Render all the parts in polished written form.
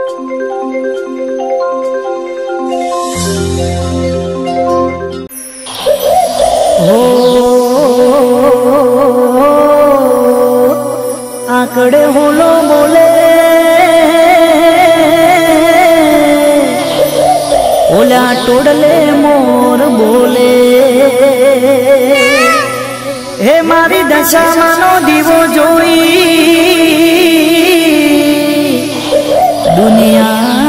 आकड़े होलो बोले ओला टोडले मोर बोले हे मारी दशा मानो दीवो जोई दुनिया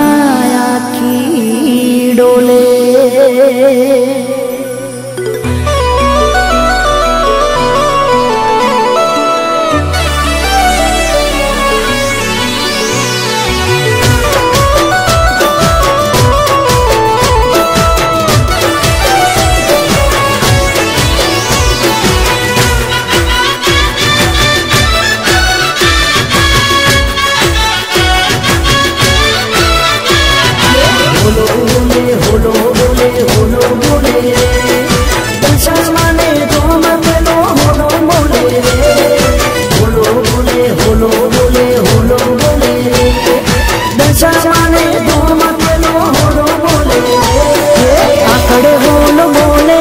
आखी डोले। आकड़े होलो बोले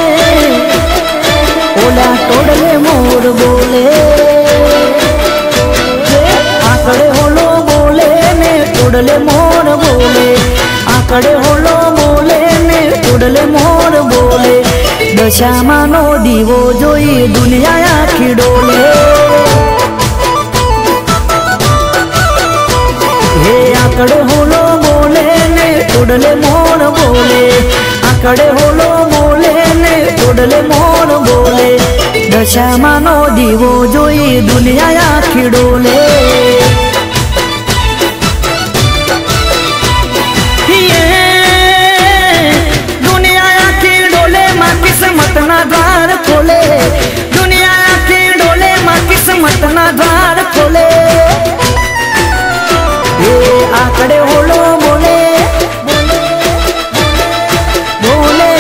ओला टोडले मोर बोले आकड़े होलो बोले ने टोडले मोर बोले आकड़े होलो बोले ने टोडले मोर बोले दशा मानो दीवो जोई दुनिया आखी डोले। हे आकड़े होलो बोले ने टोडले मोर बोले आकड़े होलो बोले ने टोडले मोर बोले दशा मानो दीवो जोई दुनिया आखी डोले। दुनिया आखी डोले माँ किस्मत ना द्वार खोले दुनिया आखी डोले माँ किस्मत ना द्वार खोले। आकड़े होलो बोले बोले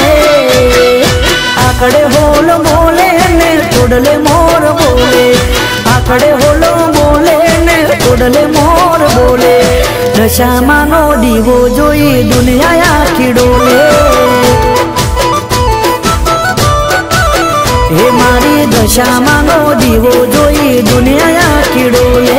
आकड़े होलो बोले ने टोडले मोर बोले आकड़े होलो बोले ने टोडले मोर बोले दशा मानो दीवो जोई दुनिया आखी डोले। हे मारी दशा मानो दीवो जोई दुनिया आखी डोले।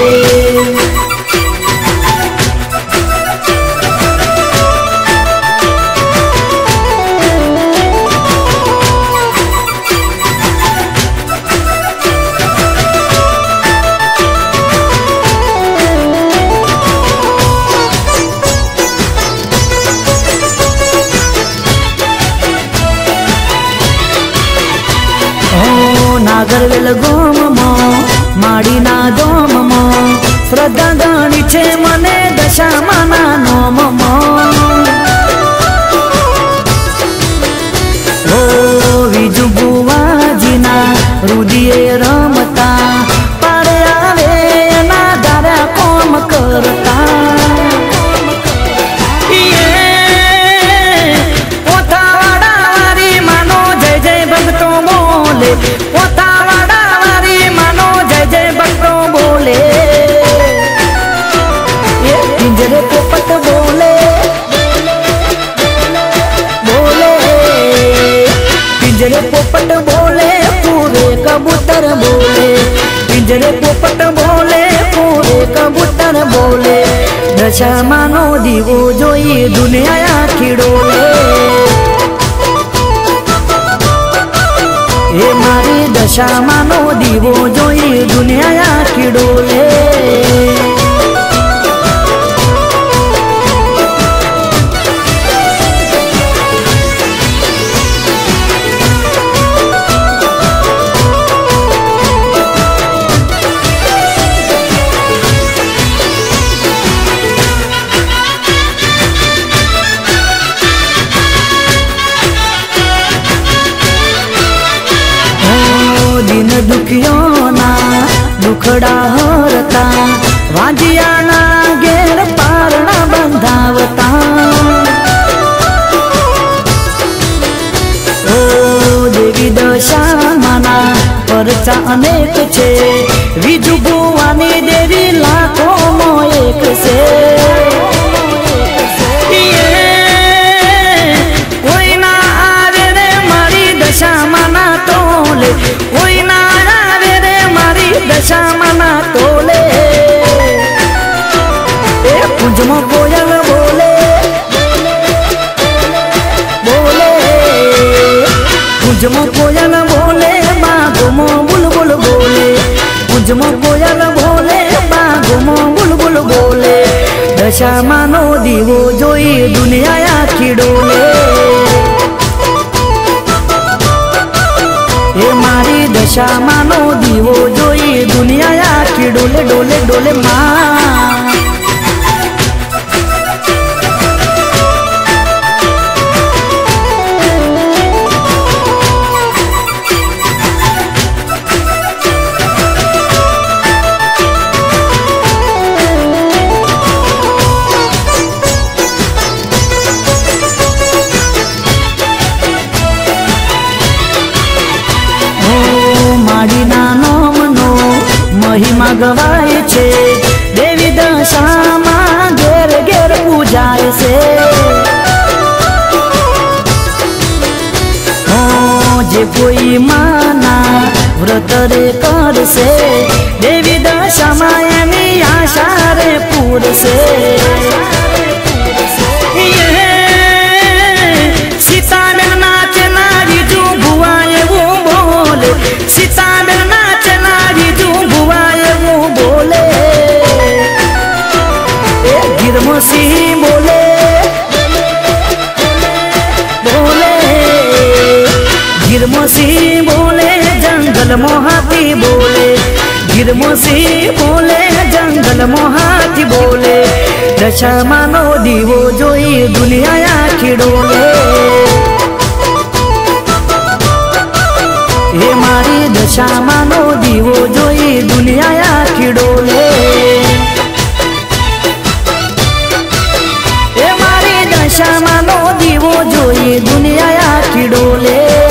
नागरवेल गोम मो माड़ी ना दोम मो श्रद्धा गणी छे मने दशा माना नोम मो ओ विजु बुवाजीना रुदिए रमता पारे आवे ना दारा कोम करता पोतावाड़ा वारी मानो जय जय भक्तो बोले पोतावाड़ा वारी मानो जय जय भक्तो बोले ये पिंजरे पोपट बोले बोले पिंजरे पोपट बोले पूरे कबूतर बोले पिंजरे पोपट बोले पूरे कबूतर बोले दशा मानो दीवो जोई दुनिया आखी डोले। हे मारी दशा मानो दीवो जोई दुनिया आखी डोले। दिन दुखियों ना दुखड़ा हरता वाजिया ना घेर पारणा बंधावता ओ देवी दशा माना परचा अनेक छे विजु बुवानी देवी लाखों मो एक से। કુંજમાં કોયલ બોલે બોલે કુંજમાં કોયલ બોલે બાગોમાં બુલબુલ બોલે કુંજમાં કોયલ બોલે બાગોમાં બુલબુલ બોલે દશામાનો દીવો જોઈ દુનિયા આખી ડોલે એ મારી દશામાનો દીવો જોઈ દુનિયા આખી ડોલે ડોલે ડોલે માં महिमा गवाय छे देवी दशामां घेर घेर पूजाय से जे कोई माना व्रत रे करसे देवी दशामां एनी आशा रे पूरसे सीताबेन नाचे नारी जू भुआए वो बोले सीताबेन नाचे नारी जू बोले गिरमसी बोले बोले गिरमसी बोले जंगल मोहाती बोले गिरमसी बोले जंगल मोहाती बोले दशामानो दीवो जोई दुनिया आखी डोले हे मारी दशामानो दीवो जोई दुनिया आखी डोले हे मारी दशामानो दीवो जोई दुनिया आखी डोले।